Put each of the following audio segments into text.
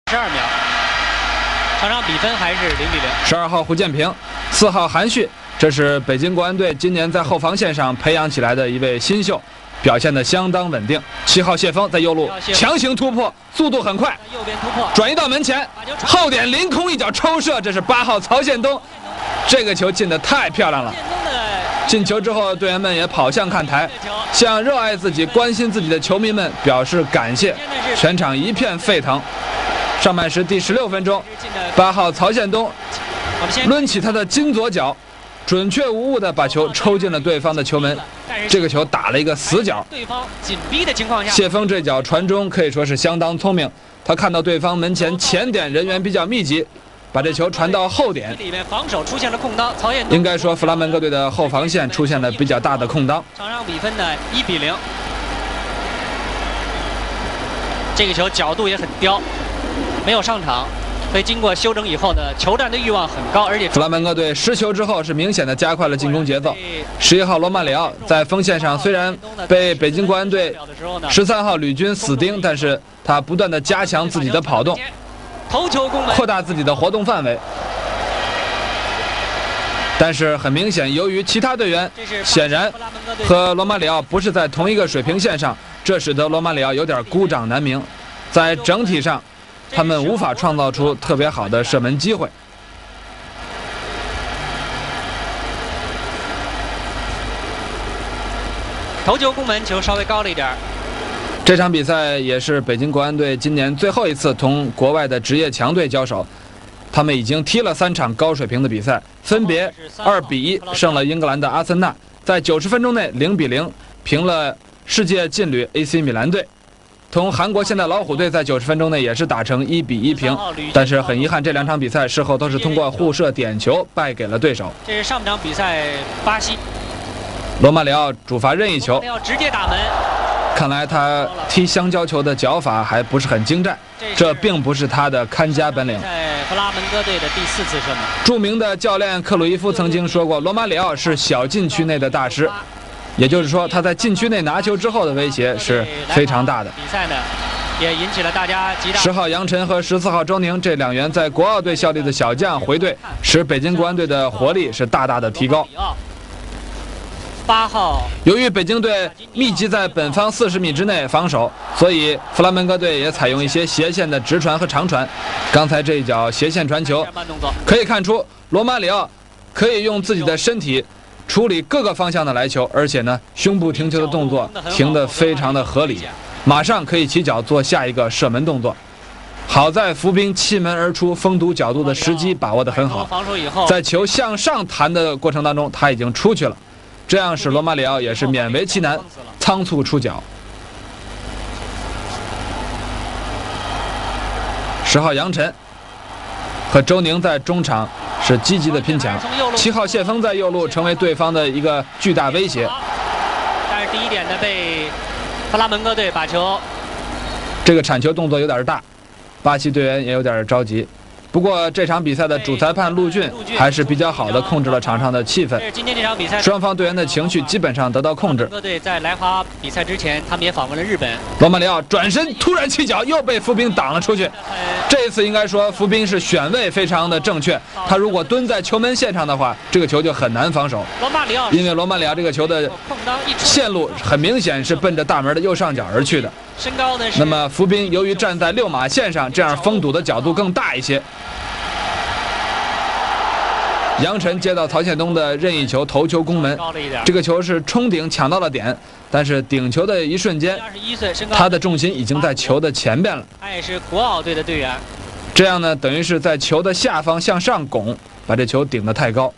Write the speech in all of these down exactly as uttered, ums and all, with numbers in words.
十二秒，场上比分还是零比零。 十二号胡建平，四号韩旭，这是北京国安队今年在后防线上培养起来的一位新秀，表现得相当稳定。七号谢峰在右路强行突破，速度很快， 右边突破， 转移到门前，后点凌空一脚抽射，这是八号曹宪东，这个球进得太漂亮了。进球之后，队员们也跑向看台，向热爱自己、关心自己的球迷们表示感谢，全场一片沸腾。上半时第十六分钟，八号曹宪东抡起他的金左脚，准确无误地把球抽进了对方的球门。这个球打了一个死角。 对方紧逼的情况下， 谢峰这脚传中可以说是相当聪明，他看到对方门前前点人员比较密集，把这球传到后点， 里面防守出现了空当，曹宪东应该说弗拉门戈队的后防线出现了比较大的空当。 场上比分呢一比零。这个球角度也很刁，没有上场，所以经过修整以后呢，球战的欲望很高，而且弗拉门戈队失球之后是明显的加快了进攻节奏。十一号罗马里奥在锋线上虽然被北京国安队十三号吕军死盯，但是他不断的加强自己的跑动， 头球攻门， 扩大自己的活动范围。但是很明显，由于其他队员显然和罗马里奥不是在同一个水平线上，这使得罗马里奥有点孤掌难鸣，在整体上他们无法创造出特别好的射门机会。 头球攻门，球稍微高了一点。 这场比赛也是北京国安队今年最后一次同国外的职业强队交手，他们已经踢了三场高水平的比赛，分别二比一胜了英格兰的阿森纳，在九十分钟内零比零平了世界劲旅 A C 米兰队。同韩国现代老虎队在九十分钟内也是打成一比一平，但是很遗憾，这两场比赛事后都是通过互射点球败给了对手。 这是上场比赛巴西， 罗马里奥主罚任意球， 要直接打门。 看来他踢香蕉球的脚法还不是很精湛，这并不是他的看家本领。 在弗拉门戈队的第四次射门。 著名的教练克鲁伊夫曾经说过，罗马里奥是小禁区内的大师。也就是说，他在禁区内拿球之后的威胁是非常大的。 比赛呢，也引起了大家极大。 十号杨晨和十四号周宁这两员在国奥队效力的小将回队，使北京国安队的活力是大大的提高。 八号， 由于北京队密集在本方四十米之内防守，所以弗拉门戈队也采用一些斜线的直传和长传。刚才这一脚斜线传球，可以看出罗马里奥可以用自己的身体处理各个方向的来球，而且呢，胸部停球的动作停得非常的合理，马上可以起脚做下一个射门动作。好在伏兵弃门而出，封堵角度的时机把握得很好，在球向上弹的过程当中，他已经出去了，这样使罗马里奥也是勉为其难，仓促出脚。十号杨晨和周宁在中场是积极的拼抢，七号谢峰在右路成为对方的一个巨大威胁。 但是第一点呢，被弗拉门戈队把球， 这个铲球动作有点大，巴西队员也有点着急。不过这场比赛的主裁判陆俊还是比较好的控制了场上的气氛。 今天这场比赛， 双方队员的情绪基本上得到控制。 各队在来华比赛之前，他们也访问了日本。 罗马里奥转身突然起脚，又被伏兵挡了出去。这一次应该说伏兵是选位非常的正确，他如果蹲在球门线上的话，这个球就很难防守。 罗马里奥因为罗马里奥这个球的线路很明显是奔着大门的右上角而去的。 身高呢？ 那么伏兵由于站在六码线上，这样封堵的角度更大一些。杨晨接到曹宪东的任意球头球攻门，这个球是冲顶抢到了点，但是顶球的一瞬间，他的重心已经在球的前边了。 他也是国奥队的队员， 这样呢，等于是在球的下方向上拱，把这球顶得太高。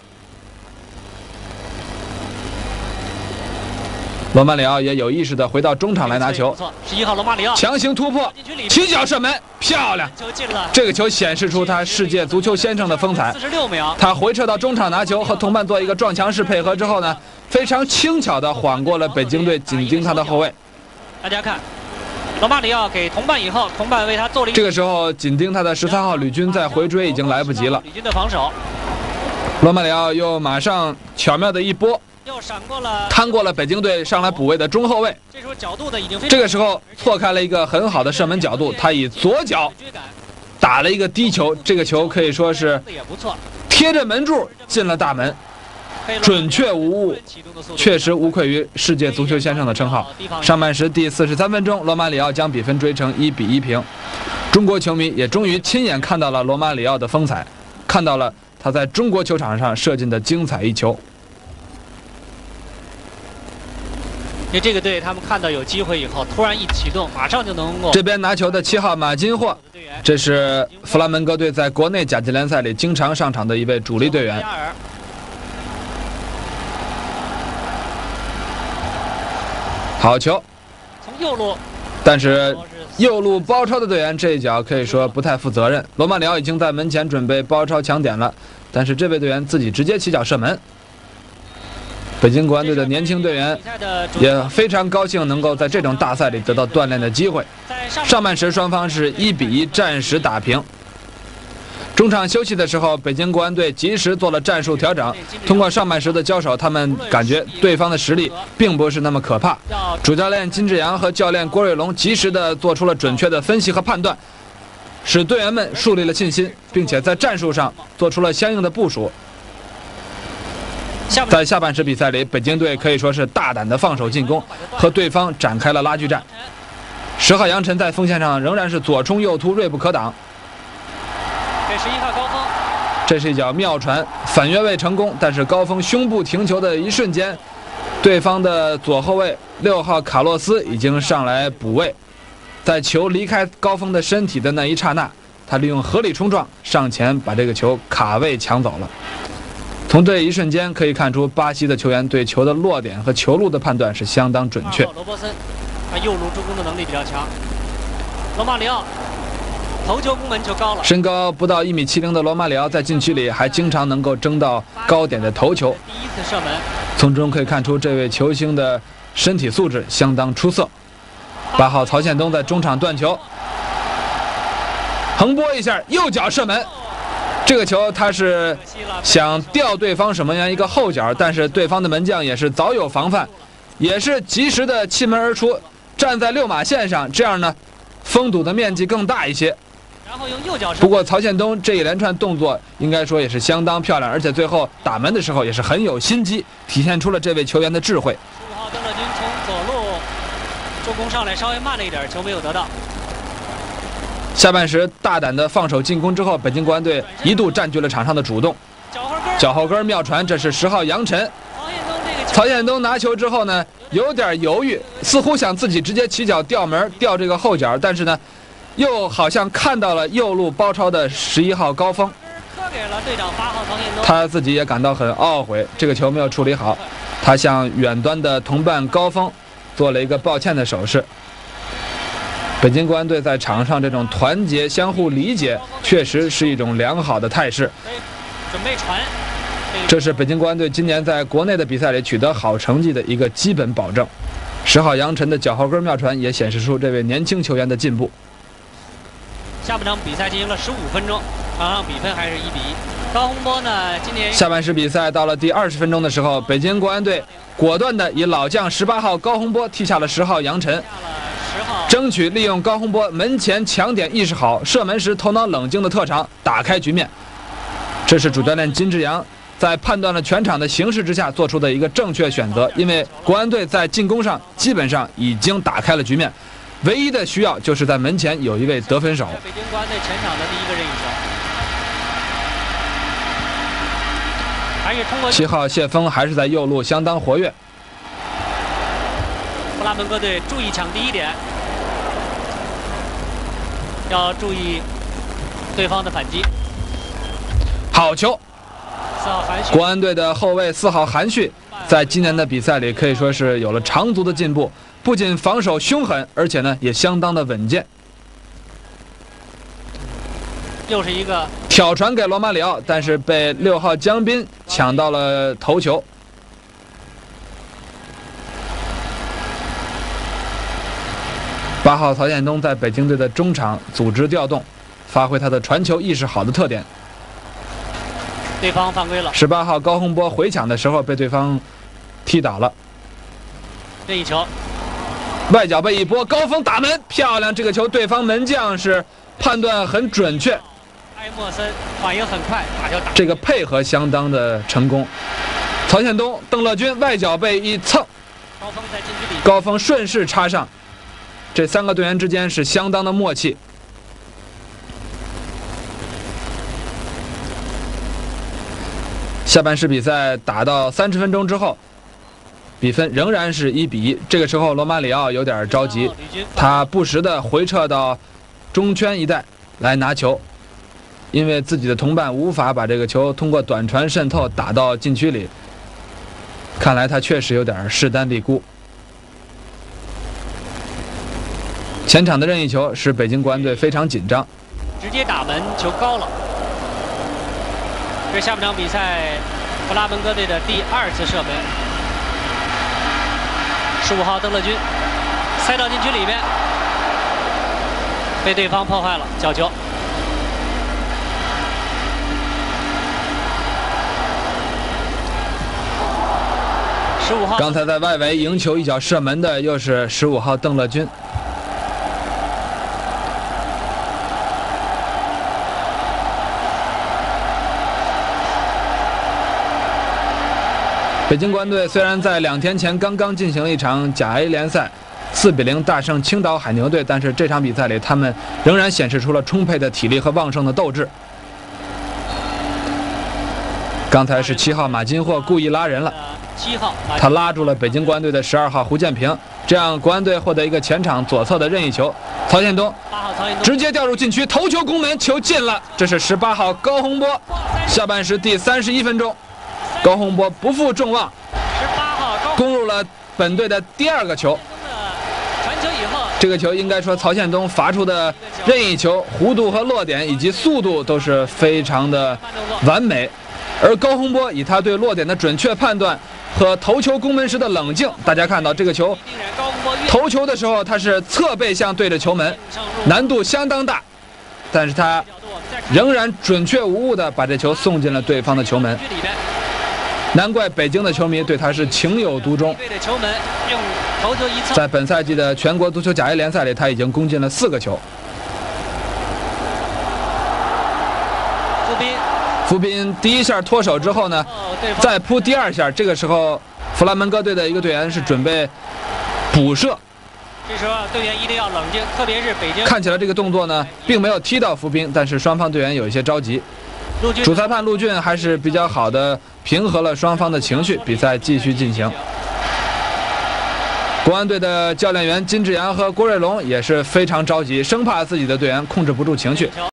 罗马里奥也有意识地回到中场来拿球。 十一号罗马里奥强行突破，起脚射门，漂亮！这个球显示出他世界足球先生的风采。 四十六秒， 他回撤到中场拿球，和同伴做一个撞墙式配合之后呢，非常轻巧地晃过了北京队紧盯他的后卫。 大家看，罗马里奥给同伴以后，同伴为他做了一。 这个时候紧盯他的十三号吕军在回追已经来不及了。 吕军的防守， 罗马里奥又马上巧妙的一拨。 又闪过了， 摊过了北京队上来补位的中后卫。 这时候角度的已经非常， 这个时候错开了一个很好的射门角度，他以左脚打了一个低球，这个球可以说是贴着门柱进了大门，准确无误，确实无愧于世界足球先生的称号。上半时第四十三分钟，罗马里奥将比分追成一比一平。中国球迷也终于亲眼看到了罗马里奥的风采，看到了他在中国球场上射进的精彩一球。 因为这个队他们看到有机会以后，突然一启动，马上就能够。 这边拿球的七号马金霍，这是弗拉门戈队在国内甲级联赛里经常上场的一位主力队员。好球， 从右路， 但是右路包抄的队员这一脚可以说不太负责任。罗马里奥已经在门前准备包抄抢点了，但是这位队员自己直接起脚射门。北京国安队的年轻队员也非常高兴能够在这种大赛里得到锻炼的机会。上半时双方是一比一暂时打平。中场休息的时候，北京国安队及时做了战术调整。通过上半时的交手，他们感觉对方的实力并不是那么可怕。主教练金志扬和教练郭瑞龙及时的做出了准确的分析和判断，使队员们树立了信心，并且在战术上做出了相应的部署。在下半时比赛里，北京队可以说是大胆的放手进攻，和对方展开了拉锯战。十号杨晨在锋线上仍然是左冲右突，锐不可挡。 这是一号高峰， 这是一脚妙传，反越位成功，但是高峰胸部停球的一瞬间，对方的左后卫六号卡洛斯已经上来补位，在球离开高峰的身体的那一刹那，他利用合理冲撞上前把这个球卡位抢走了。从这一瞬间可以看出，巴西的球员对球的落点和球路的判断是相当准确。 罗伯森，他右路助攻的能力比较强。罗马里奥头球攻门球高了， 身高不到一米七零的罗马里奥在禁区里还经常能够争到高点的头球。 第一次射门， 从中可以看出这位球星的身体素质相当出色。八号曹宪东在中场断球，横拨一下，右脚射门。这个球他是想吊对方什么样一个后脚，但是对方的门将也是早有防范，也是及时的弃门而出，站在六码线上，这样呢封堵的面积更大一些。 然后用右脚射。 不过曹宪东这一连串动作应该说也是相当漂亮，而且最后打门的时候也是很有心机，体现出了这位球员的智慧。 十五号邓乐军从左路助攻上来稍微慢了一点，球没有得到。 下半时大胆的放手进攻之后，北京国安队一度占据了场上的主动。脚后跟妙传，这是十号杨晨。曹宪东拿球之后呢，有点犹豫，似乎想自己直接起脚吊门吊这个后脚，但是呢，又好像看到了右路包抄的十一号高峰。他自己也感到很懊悔，这个球没有处理好。他向远端的同伴高峰做了一个抱歉的手势。北京国安队在场上这种团结、相互理解，确实是一种良好的态势。 准备传， 这是北京国安队今年在国内的比赛里取得好成绩的一个基本保证。十号杨晨的脚后跟妙传也显示出这位年轻球员的进步。 下半场比赛进行了十五分钟，场上比分还是一比一。高洪波呢，今年下半时比赛到了第二十分钟的时候，北京国安队果断的以老将十八号高洪波替下了十号杨晨。争取利用高洪波门前抢点意识好、射门时头脑冷静的特长打开局面。这是主教练金志扬在判断了全场的形势之下做出的一个正确选择，因为国安队在进攻上基本上已经打开了局面，唯一的需要就是在门前有一位得分手。 北京国安队前场的第一个任意球，还是通过七号谢峰还是在右路相当活跃。 弗拉门戈队注意抢第一点。要注意对方的反击。 好球！ 四号韩旭， 国安队的后卫四号韩旭，在今年的比赛里可以说是有了长足的进步，不仅防守凶狠，而且呢也相当的稳健。 又是一个挑传给罗马里奥，但是被六号江斌抢到了头球。八号曹宪东在北京队的中场组织调动，发挥他的传球意识好的特点。 对方犯规了。 十八号高洪波回抢的时候被对方踢倒了。 这一球， 外脚背一拨，高峰打门，漂亮！这个球对方门将是判断很准确， 埃默森反应很快，把球打。 这个配合相当的成功。曹宪东、邓乐军外脚背一蹭， 高峰在禁区里， 高峰顺势插上，这三个队员之间是相当的默契。下半时比赛打到三十分钟之后，比分仍然是一比一。这个时候，罗马里奥有点着急，他不时地回撤到中圈一带来拿球，因为自己的同伴无法把这个球通过短传渗透打到禁区里，看来他确实有点势单力孤。前场的任意球使北京国安队非常紧张， 直接打门，球高了。这是下半场比赛弗拉门戈队的第二次射门。十五号邓乐军塞到禁区里面，被对方破坏了，角球。十五号刚才在外围迎球一脚射门的又是十五号邓乐军。北京国安队虽然在两天前刚刚进行了一场甲 A 联赛，四比零大胜青岛海牛队，但是这场比赛里他们仍然显示出了充沛的体力和旺盛的斗志。刚才是七号马金霍故意拉人了， 七号他拉住了北京国安队的十二号胡建平，这样国安队获得一个前场左侧的任意球。曹宪东直接掉入禁区，头球攻门，球进了。这是十八号高洪波。下半时第三十一分钟，高洪波不负众望，攻入了本队的第二个球。 传球以后， 这个球应该说曹宪东罚出的任意球弧度和落点以及速度都是非常的完美，而高洪波以他对落点的准确判断和头球攻门时的冷静，大家看到这个球头球的时候他是侧背向对着球门，难度相当大，但是他仍然准确无误地把这球送进了对方的球门。难怪北京的球迷对他是情有独钟。在本赛季的全国足球甲 A 联赛里，他已经攻进了四个球。 傅斌， 傅斌第一下脱手之后呢，再扑第二下，这个时候弗拉门戈队的一个队员是准备补射。 这时候队员一定要冷静，特别是北京。 看起来这个动作呢，并没有踢到傅斌，但是双方队员有一些着急。主裁判陆俊还是比较好的平和了双方的情绪，比赛继续进行。国安队的教练员金志扬和郭瑞龙也是非常着急，生怕自己的队员控制不住情绪。